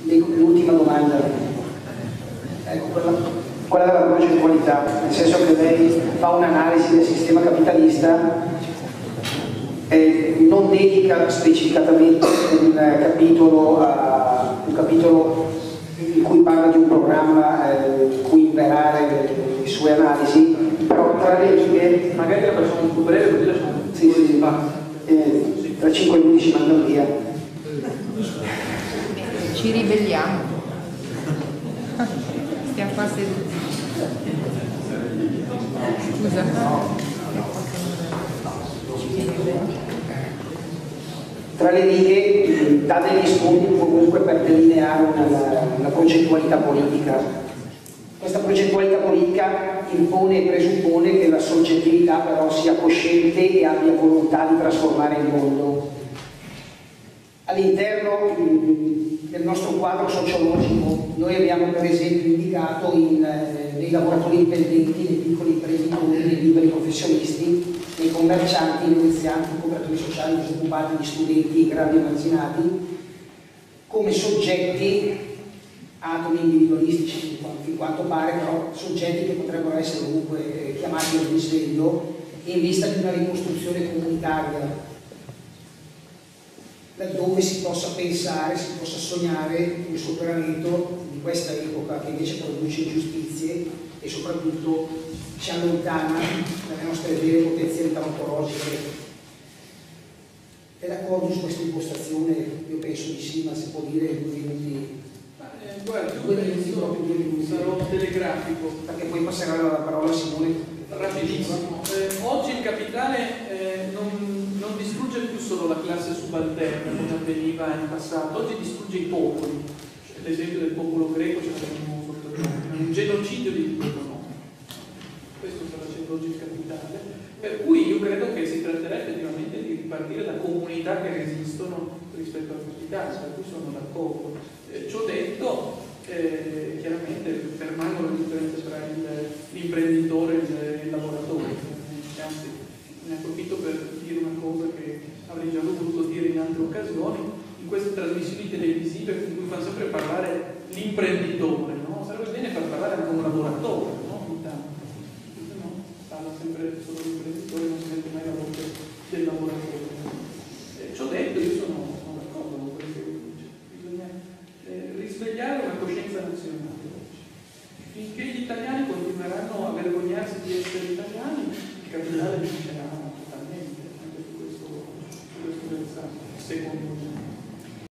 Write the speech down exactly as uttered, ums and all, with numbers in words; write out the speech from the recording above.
l'ultima domanda, ecco, quella, quella della progettualità, nel senso che lei fa un'analisi del sistema capitalista e non dedica specificatamente un capitolo, a, un capitolo in cui parla di un programma eh, in cui imperare le sue analisi, però tra le righe magari la facciamo un po' breve così lasciamo sì, sì, sì, eh, tra cinque minuti ci mandano via. Ci ribelliamo, stiamo qua seduti. Scusa. Tra le righe dà degli spunti comunque per delineare una, una progettualità politica. Questa progettualità politica impone e presuppone che la soggettività però sia cosciente e abbia volontà di trasformare il mondo. All'interno del nostro quadro sociologico noi abbiamo per esempio indicato in, eh, nei lavoratori dipendenti, nei piccoli imprenditori, nei liberi professionisti, nei commercianti, nei negozianti, i cooperatori sociali, i disoccupati, gli studenti, i grandi emarginati, come soggetti atomi individualistici, in quanto pare, però soggetti che potrebbero essere comunque eh, chiamati al risveglio in vista di una ricostruzione comunitaria, laddove si possa pensare, si possa sognare il superamento di questa epoca che invece produce ingiustizie e soprattutto ci allontana dalle nostre vere potenzialità ontologiche. È d'accordo su questa impostazione? Io penso di sì, ma si può dire in due minuti. Eh, guarda, due minuti, proprio due minuti. Sarò telegrafico. Perché poi passerà la parola a Simone. Rapidissimo. Eh, oggi il capitale eh, non, non distrugge più solo la classe subalterna come avveniva in passato, oggi distrugge i popoli. Cioè, l'esempio del popolo greco ce l'abbiamo sotto gli occhi, un genocidio di tutto il mondo. Questo sta facendo oggi il capitale. Per cui io credo che si tratterà effettivamente di ripartire da comunità che resistono rispetto al capitale, per cui sono d'accordo. Eh, ciò detto, eh, chiaramente permangono le differenze tra l'imprenditore e il lavoratore. Anzi, ne approfitto per dire una cosa che avrei già voluto dire in altre occasioni. In queste trasmissioni televisive in cui fanno sempre parlare l'imprenditore, no? Sarebbe bene far parlare anche un lavoratore, no? Intanto. No, parla sempre solo l'imprenditore,